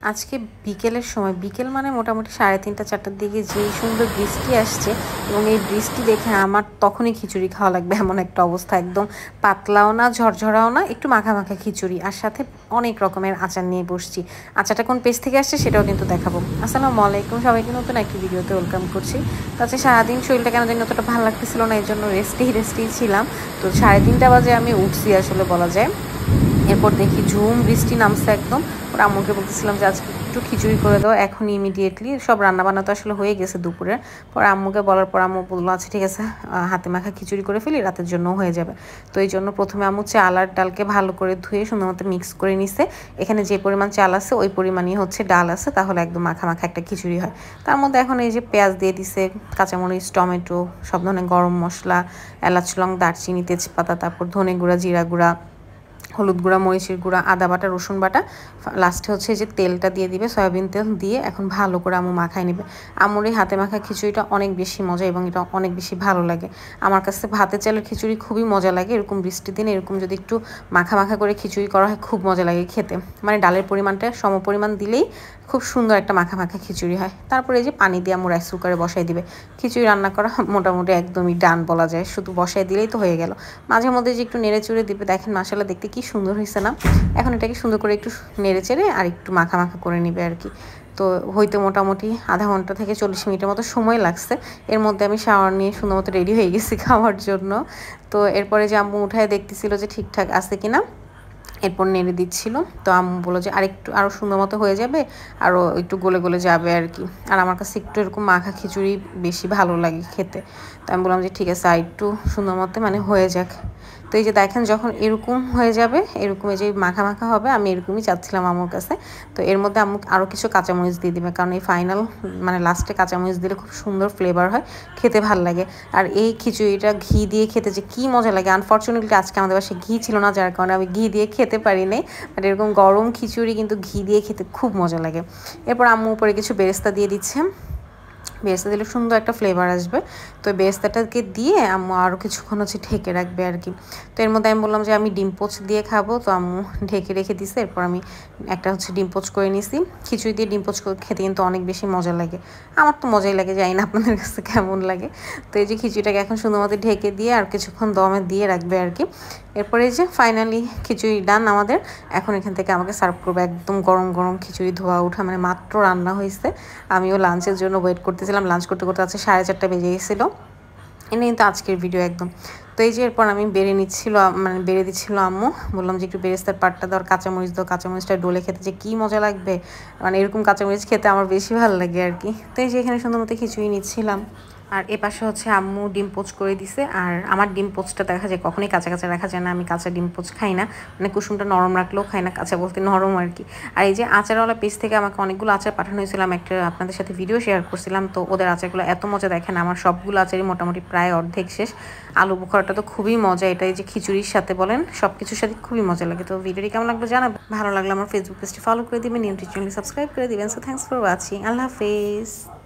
আজকে বিকেলের সময়, বিকেল মানে মোটামুটি 3:30-4টার দিকে যে সুন্দর বৃষ্টি আসছে এবং এই বৃষ্টি দেখে আমার তখনই খিচুড়ি খাওয়া লাগবে এমন একটা অবস্থা। একদম পাতলাও না, ঝরঝরাও না, একটু মাখা মাখা খিচুড়ি, আর সাথে অনেক রকমের আচার নিয়ে বসছি। আচারটা কোন পেজ থেকে আসছে সেটাও কিন্তু দেখাবো। আসসালামু আলাইকুম, সবাইকে নতুন একটি ভিডিওতে ওয়েলকাম করছি। তো আজকে সারাদিন শরীরটা কেন জানি অতটা ভালো লাগতেছিল না, এর জন্য রেস্টেই ছিলাম। তো 3:30 বাজে আমি উঠছি আসলে বলা যায়। এরপর দেখি ঝুম বৃষ্টি নামছে একদম। ওর আম্মুকে বলতেছিলাম যে আজকে একটু খিচুড়ি করে দাও এখন ইমিডিয়েটলি। সব রান্নাবান্না তো আসলে হয়ে গেছে দুপুরের। পরে আম্মুকে বলার পর আম্মু বললো আচ্ছা ঠিক আছে, হাতে মাখা খিচুড়ি করে ফেলি, রাতের জন্য হয়ে যাবে। তো এই জন্য প্রথমে আম্মু চাল আর ডালকে ভালো করে ধুয়ে সুন্দর মতো মিক্স করে নিছে। এখানে যে পরিমাণ চাল আছে ওই পরিমাণই হচ্ছে ডাল আছে, তাহলে একদম মাখা মাখা একটা খিচুড়ি হয়। তার মধ্যে এখন এই যে পেঁয়াজ দিয়ে দিছে, কাঁচামরিচ, টমেটো, সব ধরনের গরম মশলা, এলাচ, লং, দারচিনি, তেজপাতা, তারপর ধনে গুঁড়া, জিরা গুঁড়া, হলুদ গুঁড়া, মরিচের গুঁড়া, আদা বাটা, রসুন বাটা, লাস্টে হচ্ছে যে তেলটা দিয়ে দিবে, সয়াবিন তেল দিয়ে এখন ভালো করে আম্মু মাখায় নেবে। আম্মুর এই হাতে মাখা খিচুড়িটা অনেক বেশি মজা এবং এটা অনেক বেশি ভালো লাগে। আমার কাছে ভাতের চালের খিচুড়ি খুবই মজা লাগে। এরকম বৃষ্টির দিনে এরকম যদি একটু মাখা মাখা করে খিচুড়ি করা হয় খুব মজা লাগে খেতে। মানে ডালের পরিমাণটা সমপরিমাণ দিলেই খুব সুন্দর একটা মাখা মাখা খিচুড়ি হয়। তারপরে এই যে পানি দিয়ে আম্মু রাইস কুকারে বসাই দিবে। খিচুড়ি রান্না করা মোটামুটি একদমই ডান বলা যায়, শুধু বসাই দিলেই তো হয়ে গেল। মাঝে মধ্যে যে একটু নেড়ে চুড়ে দিবে, দেখেন মাশাআল্লাহ দেখতে কি সুন্দর হয়েছে না। এখন এটাকে সুন্দর করে একটু নেড়ে চেড়ে আর একটু মাখা মাখা করে নিবে আর কি। তো হইতে মোটামুটি আধা ঘন্টা থেকে 40 মিনিটের মতো সময় লাগছে। এর মধ্যে আমি শাওয়ার নিয়ে সুন্দর মতো রেডি হয়ে গেছি খাওয়ার জন্য। তো এরপরে যে আম্মু উঠায় দেখতেছিল যে ঠিকঠাক আছে কিনা, এরপর নেড়ে দিচ্ছিল। তো আম্মু বললো যে আরও সুন্দর মতো হয়ে যাবে, আরও একটু গলে গলে যাবে আর কি। আর আমার কাছে একটু এরকম মাখা খিচুড়ি বেশি ভালো লাগে খেতে। তো আমি বললাম যে ঠিক আছে আর একটু সুন্দর মতো মানে হয়ে যাক। তো এই যে দেখেন যখন এরকম হয়ে যাবে, এরকম এই যে মাখা মাখা হবে, আমি এরকমই চাচ্ছিলাম আম্মুর কাছে। তো এর মধ্যে আম্মু আরও কিছু কাঁচামরিচ দিয়ে দিবে, কারণ এই ফাইনাল মানে লাস্টে কাঁচামরিচ দিলে খুব সুন্দর ফ্লেভার হয়, খেতে ভাল লাগে। আর এই খিচুড়িটা ঘি দিয়ে খেতে যে কী মজা লাগে। আনফর্চুনেটলি আজকে আমাদের বাসায় ঘি ছিল না, যার কারণে আমি ঘি দিয়ে খেতে পারি নাই। বাট এরকম গরম খিচুড়ি কিন্তু ঘি দিয়ে খেতে খুব মজা লাগে। এরপর আম্মু উপরে কিছু বেরেস্তা দিয়ে দিচ্ছে। বেরেস্তা দিলে সুন্দর একটা ফ্লেভার আসবে। তো বেরেস্তাটাকে দিয়ে আম্মু আরও কিছুক্ষণ হচ্ছে ঢেকে রাখবে আর কি। তো এর মধ্যে আমি বললাম যে আমি ডিম পোচ দিয়ে খাবো, তো আম্মু ঢেকে রেখে দিছে। এরপর আমি একটা হচ্ছে ডিম পোচ করে নিছি। খিচুড়ি দিয়ে ডিম পোচ খেতে কিন্তু অনেক বেশি মজা লাগে। আমার তো মজাই লাগে, জানি না আপনাদের কাছে কেমন লাগে। তো এই যে খিচুড়িটাকে এখন সুন্দর মতো ঢেকে দিয়ে আর কিছুক্ষণ দমে দিয়ে রাখবে আর কি। এরপরে এই যে ফাইনালি খিচুড়ি ডান আমাদের। এখন এখান থেকে আমাকে সার্ভ করবে একদম গরম গরম খিচুড়ি, ধোয়া ওঠা, মানে মাত্র রান্না হয়েছে। আমিও লাঞ্চের জন্য ওয়েট করতেছিলাম। লাঞ্চ করতে করতে আছে 4:30 বেজে গেছিলো। এনে কিন্তু আজকের ভিডিও একদম। তো এই যে এরপর আমি বেড়ে দিচ্ছিল আম্মু। বললাম যে একটু বেরেস্তার পাটটা দাও, কাঁচামরিচ দাও, কাঁচামরিচটা ডলে খেতে যে কী মজা লাগবে। মানে এরকম কাঁচামরিচ খেতে আমার বেশি ভালো লাগে আর কি। তো এই যে এখানে সুন্দর মতো খিচুড়ি নিচ্ছিলাম। আর এ পাশে হচ্ছে আম্মু ডিম পোচ করে দিছে। আর আমার ডিম পোচটা দেখা যায় কখনোই কাঁচা কাঁচা রাখা যায় না, আমি কাঁচা ডিম পোচ খাই না। মানে কুসুমটা নরম রাখলেও খাই না, কাঁচা বলতে নরম আর কি। আর এই যে আচারওয়ালা পেজ থেকে আমাকে অনেকগুলো আচার পাঠানো হয়েছিল, একটা আপনাদের সাথে ভিডিও শেয়ার করছিলাম। তো ওদের আচারগুলো এত মজা, দেখেন আমার সবগুলো আচারই মোটামুটি প্রায় অর্ধেক শেষ। আলু বোখরাটা তো খুবই মজা, এটা এই যে খিচুড়ির সাথে বলেন সব কিছুর সাথে খুবই মজা লাগে। তো ভিডিওটি কেমন লাগলো জানাবেন। ভালো লাগলে আমার ফেসবুক পেজটি ফলো করে দিবেন, ইউটিউব চ্যানেলটি সাবস্ক্রাইব করে দিবেন। সো থ্যাংকস ফর ওয়াচিং, আল্লাহ হাফেজ।